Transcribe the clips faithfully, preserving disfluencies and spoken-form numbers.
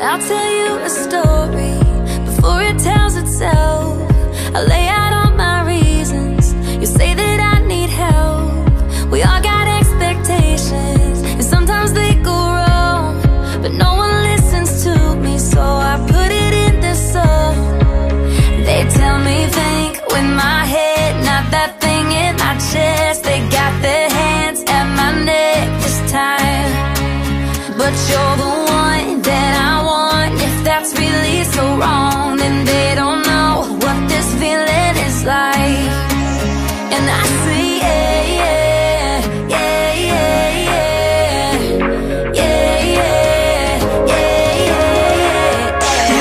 I'll tell you a story before it tells itself. I lay out all my reasons. You say that I need help. We all got expectations, and sometimes they go wrong, but no one listens to me, so I put it in this song. They tell me think with my head, not that thing in my chest. They got their hands at my neck this time, but you're the one that I want. If that's really so wrong, then they don't know what this feeling is like. And I say yeah, yeah, yeah, yeah, yeah, yeah, yeah, yeah,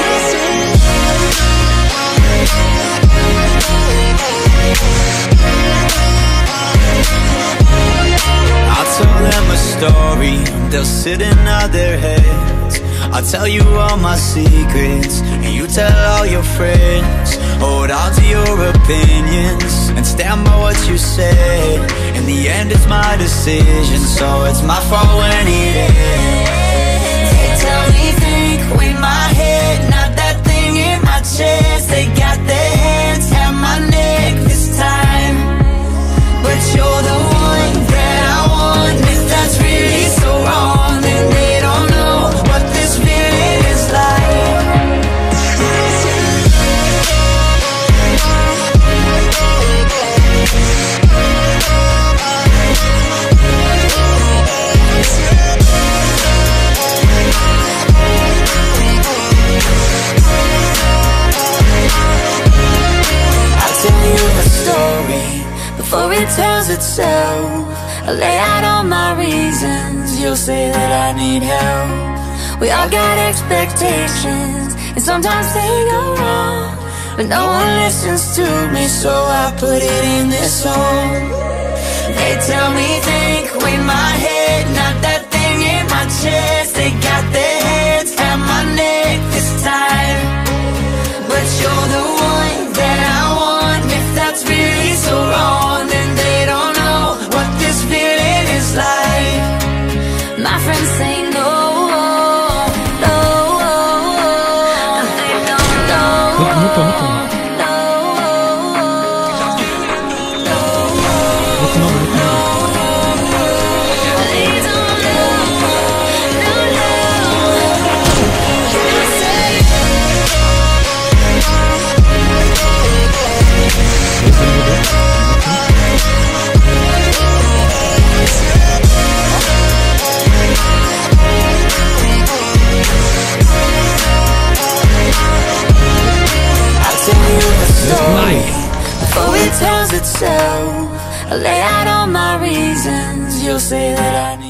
yeah. I'll tell them a story, they'll sit and nod their heads. I'll tell you all my secrets, and you tell all your friends. Hold on to your opinions, and stand by what you said. In the end it's my decision, so it's my fault when it ends. They tell me think with my head, not that thing in my chest. They got their hands at my neck this time, but you're the one that I want. If that's really so wrong, then they don't know what this feeling is like. I'll tell you a story before it tells itself. I lay out all my reasons. You'll say that I need help. We all got expectations, and sometimes they go wrong, but no one listens to me, so I put it in this song. They tell me think with my head, not that thing in my chest. They got their hands at my neck this time, but you're the one that I want. If that's really so wrong, then they don't know what this feeling is like. My friends say no, no, they don't know, no. Before it tells itself, I lay out all my reasons. You'll say that I need